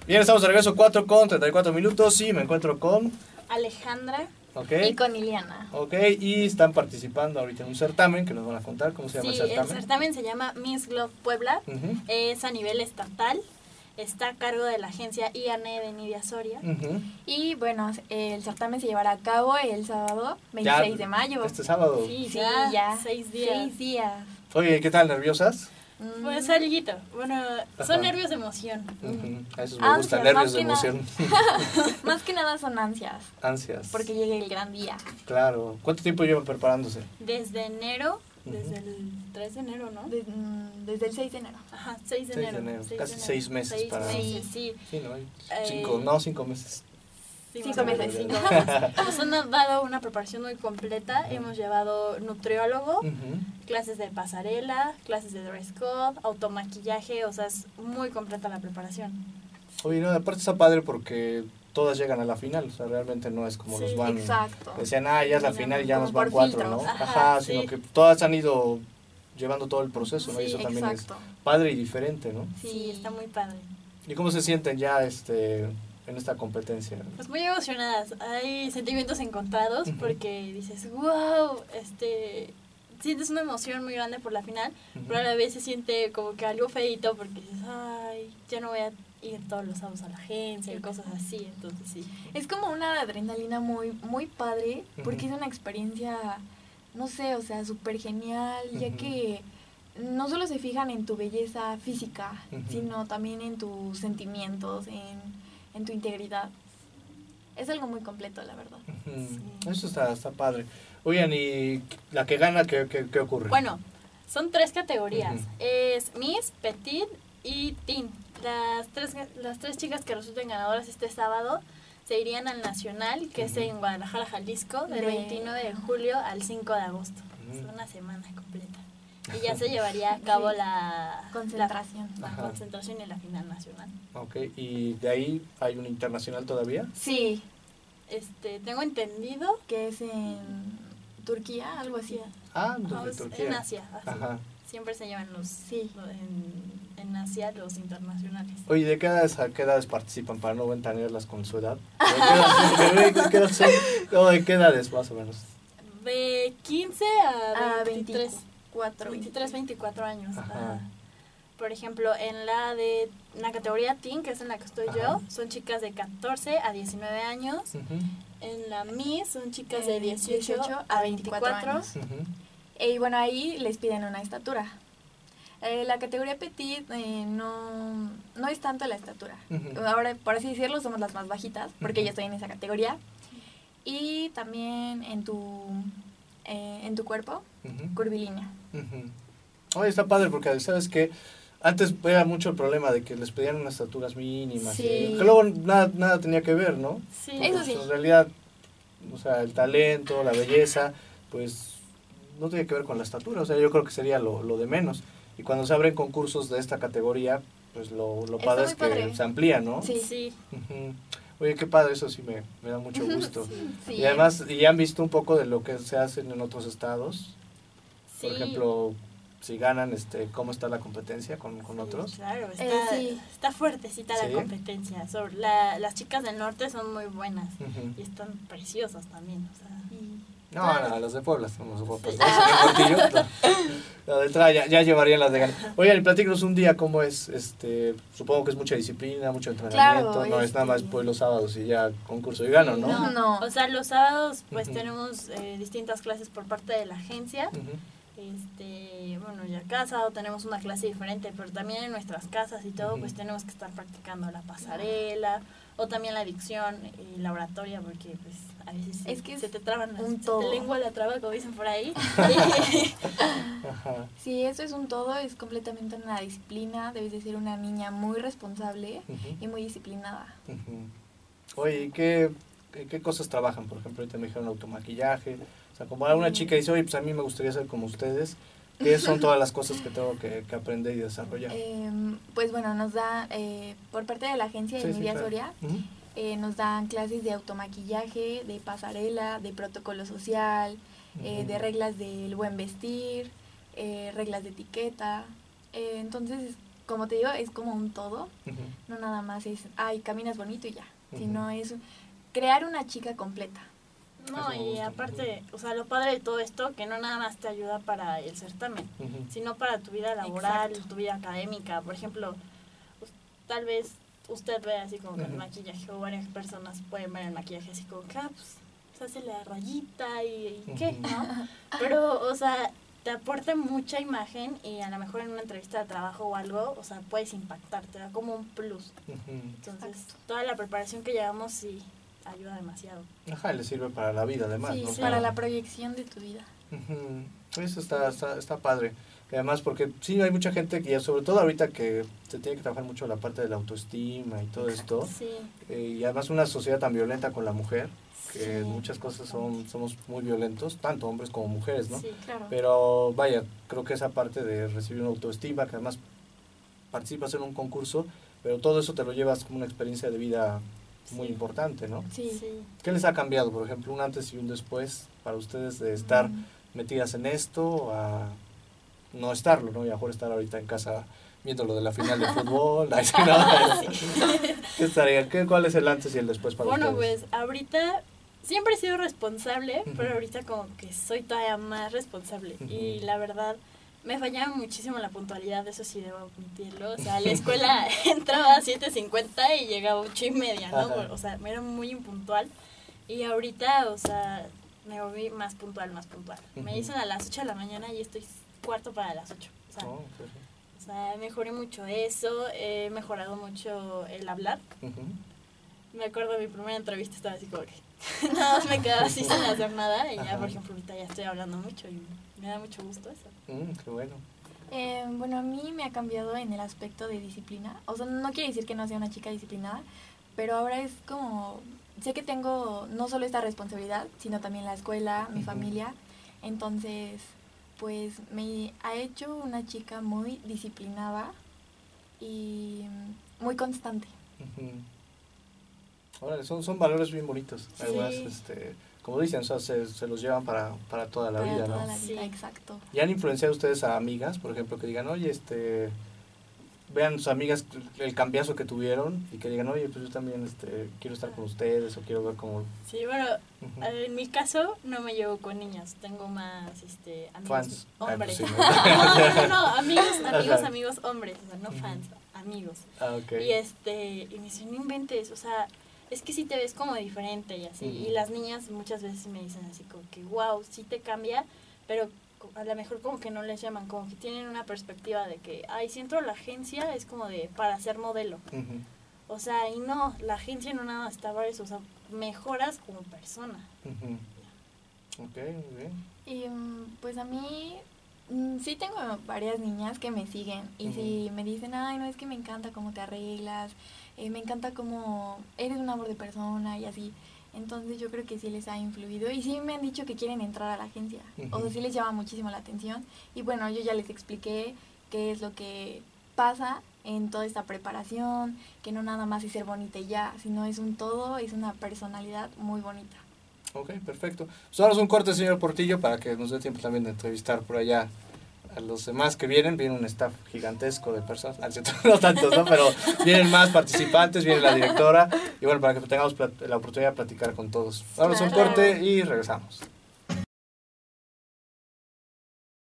Bien, estamos de regreso 4:34 y me encuentro con Alejandra. Okay. Y con Iliana. Ok, y están participando ahorita en un certamen que nos van a contar. ¿Cómo se llama el certamen? Sí, el certamen se llama Miss Globe Puebla. Es a nivel estatal. Está a cargo de la agencia IANE de Nidia Soria. Y bueno, el certamen se llevará a cabo el sábado 26 de mayo. ¿Este sábado? Sí, ya. 6 días. 6 días. Oye, ¿qué tal? ¿Nerviosas? Pues alguito. Bueno, son nervios de emoción. Eso me gusta, nervios de emoción. Más que nada son ansias. Ansias. Porque llegue el gran día. Claro. ¿Cuánto tiempo llevan preparándose? Desde enero. Desde el 3 de enero, ¿no? Desde el 6 de enero. Ajá, 6 de enero. Casi 6 meses 6 para... meses, sí. Sí, ¿no? 5 meses. 5 meses. Nos han dado una preparación muy completa. Hemos llevado nutriólogo, clases de pasarela, clases de dress code, automaquillaje, o sea, es muy completa la preparación. Oye, no, aparte está padre porque todas llegan a la final, o sea, realmente no es como los van... Exacto. Decían, ya es la final y ya nos van 4, ¿no? Ajá, sí. Sino que todas han ido llevando todo el proceso, ¿no? Sí, y eso también exacto. es padre y diferente, ¿no? Sí, está muy padre. ¿Y cómo se sienten ya en esta competencia? Pues muy emocionadas. Hay sentimientos encontrados porque dices, wow, sientes una emoción muy grande por la final, pero a la vez se siente como que algo feito porque dices, ay, ya no voy a ir todos los sábados a la agencia y cosas así, entonces sí. Es como una adrenalina muy, muy padre porque es una experiencia, no sé, o sea, súper genial, ya que no solo se fijan en tu belleza física, sino también en tus sentimientos, en tu integridad. Es algo muy completo, la verdad. Sí. Eso está padre. Oigan, ¿y la que gana qué ocurre? Bueno, son 3 categorías. Es Miss, Petit y Teen. Las tres chicas que resulten ganadoras este sábado se irían al Nacional, que es en Guadalajara, Jalisco, del 29 de julio al 5 de agosto. Es una semana completa. Y ya se llevaría a cabo la concentración. La concentración y la final nacional. Ok, ¿y de ahí hay un internacional todavía? Sí. Tengo entendido que es en Turquía, algo así. Desde Turquía. En Asia. Así. Ajá. Siempre se llevan en Asia los internacionales. Oye, ¿de qué edades participan para no ventanearlas con su edad? ¿De qué edades más o menos? De 15 a 23. 24 años. Por ejemplo, en la categoría Teen, que es en la que estoy yo, son chicas de 14 a 19 años. En la Miss son chicas de 18 a 24 años. Y bueno, ahí les piden una estatura. La categoría Petit no es tanto la estatura. Ahora, por así decirlo, somos las más bajitas, porque yo estoy en esa categoría. Y también en tu cuerpo, curvilínea. Oye, está padre porque, ¿sabes qué? Antes era mucho el problema de que les pedían unas estaturas mínimas. Sí. Que luego nada tenía que ver, ¿no? Sí. Porque, eso sí. En realidad, o sea, el talento, la belleza, pues no tiene que ver con la estatura. O sea, yo creo que sería lo de menos. Y cuando se abren concursos de esta categoría, pues lo padre es que se amplía, ¿no? Sí. Oye, qué padre, eso sí me da mucho gusto. Sí. Y además, ¿ya han visto un poco de lo que se hace en otros estados? Sí. Por ejemplo, si ganan, ¿cómo está la competencia con otros? Claro, está fuertecita la competencia. Las chicas del norte son muy buenas y están preciosas también. O sea, No, los de Puebla somos guapos. Los de entrada ya llevarían las de ganar. Oigan, y platícanos un día cómo es, supongo que es mucha disciplina, mucho entrenamiento, claro, no es nada más pues los sábados y ya concurso y gano, ¿no? No. O sea, los sábados pues tenemos distintas clases por parte de la agencia. Bueno, ya cada sábado tenemos una clase diferente, pero también en nuestras casas y todo, pues tenemos que estar practicando la pasarela o también la dicción y la oratoria, porque pues a veces es que se te traban un se todo. te lengua la traba, como dicen por ahí. Sí, eso es un todo, es completamente una disciplina, debes de ser una niña muy responsable y muy disciplinada. Oye, ¿y qué cosas trabajan? Por ejemplo, ahorita me dijeron automaquillaje. O sea, como alguna chica dice, oye, pues a mí me gustaría ser como ustedes, ¿qué son todas las cosas que tengo que aprender y desarrollar? Pues bueno, nos da, por parte de la agencia de Nidia Soria, nos dan clases de automaquillaje, de pasarela, de protocolo social, de reglas del buen vestir, reglas de etiqueta. Entonces, como te digo, es como un todo. Ujú. No nada más es, ay, caminas bonito y ya. Sino es crear una chica completa. No, Eso me y gusta. aparte, o sea, lo padre de todo esto, que no nada más te ayuda para el certamen, Ujú. sino para tu vida laboral, Exacto. tu vida académica. Por ejemplo, tal vez usted ve así como que el Ujú. maquillaje, o varias personas pueden ver el maquillaje así como que, pues, se hace la rayita y qué, Ujú. ¿no? Pero, o sea, te aporta mucha imagen y a lo mejor en una entrevista de trabajo o algo, o sea, puedes impactar, te da como un plus. Ujú. Entonces, Exacto. toda la preparación que llevamos sí ayuda demasiado. Ajá, y le sirve para la vida además, Sí, ¿no? O sea, para la proyección de tu vida. ujú. Eso está padre. Y además, porque sí hay mucha gente que, sobre todo ahorita que se tiene que trabajar mucho la parte de la autoestima y todo esto, Sí, y además una sociedad tan violenta con la mujer, que Sí, en muchas cosas somos muy violentos, tanto hombres como mujeres, ¿no? sí. Claro. Pero vaya, creo que esa parte de recibir una autoestima, que además participas en un concurso, pero todo eso te lo llevas como una experiencia de vida muy Sí. importante, ¿no? Sí. Sí. ¿Qué les ha cambiado, por ejemplo, un antes y un después para ustedes de estar Mm. metidas en esto a no estarlo, ¿no? Y a lo mejor estar ahorita en casa viendo lo de la final de fútbol. Ay, sí, ¿no? ¿Qué estaría? ¿Cuál es el antes y el después para Bueno, ustedes? pues ahorita siempre he sido responsable, Ujú. pero ahorita como que soy todavía más responsable. Ujú. Y la verdad, me fallaba muchísimo la puntualidad, eso sí debo admitirlo. O sea, a la escuela entraba a 7:50 y llegaba a 8:30, ¿no? Ajá. O sea, me era muy impuntual. Y ahorita, o sea, me volví más puntual, más puntual. Me Ujú. dicen a las 8 de la mañana y estoy cuarto para las 8. O sea, Oh, perfecto. o sea, mejoré mucho eso, he mejorado mucho el hablar. Ujú. Me acuerdo mi primera entrevista estaba así como que nada más me quedaba así sin hacer nada y ya, Ajá. por ejemplo, ahorita ya estoy hablando mucho y me da mucho gusto eso. Qué bueno. Bueno, a mí me ha cambiado en el aspecto de disciplina. O sea, no quiere decir que no sea una chica disciplinada, pero ahora es como, sé que tengo no solo esta responsabilidad, sino también la escuela, mi Ujú. familia. Entonces, pues me ha hecho una chica muy disciplinada y muy constante. Ujú. Órale, son valores bien bonitos. Sí. Además, como dicen, o sea, se los llevan para toda la Para vida, toda ¿no? la vida, Sí. exacto. ¿Y han influenciado ustedes a amigas, por ejemplo, que digan, oye, vean sus amigas el cambiazo que tuvieron y que digan, oye, pues yo también quiero estar con ustedes o quiero ver cómo... Sí, bueno, Ujú. en mi caso no me llevo con niños, tengo más amigos Fans. Ay, hombres. pues sí, No, amigos, Ajá. amigos hombres, o sea, no Ujú. fans, amigos. Ah, ok. Y me dicen, no inventes, o sea, es que sí te ves como diferente y así. Ujú. Y las niñas muchas veces me dicen así como que, wow, sí te cambia, pero a lo mejor como que no les llaman, como que tienen una perspectiva de que, ay, si entro a la agencia es como de para ser modelo. Ujú. O sea, y no, la agencia no nada más está para eso, o sea, mejoras como persona. Ujú. Ok, muy bien. Y pues a mí sí tengo varias niñas que me siguen y Ujú. si me dicen, ay, no, es que me encanta cómo te arreglas, me encanta cómo eres un amor de persona y así. Entonces yo creo que sí les ha influido y sí me han dicho que quieren entrar a la agencia. O sea, Ujú. sí les llama muchísimo la atención. Y bueno, yo ya les expliqué qué es lo que pasa en toda esta preparación, que no nada más es ser bonita y ya, sino es un todo, es una personalidad muy bonita. Ok, perfecto. Pues ahora es un corte, señor Portillo, para que nos dé tiempo también de entrevistar por allá a los demás que vienen. Viene un staff gigantesco de personas, no tantos, ¿no? Pero vienen más participantes, viene la directora. Y bueno, para que tengamos la oportunidad de platicar con todos. Ahora es un Claro. corte y regresamos.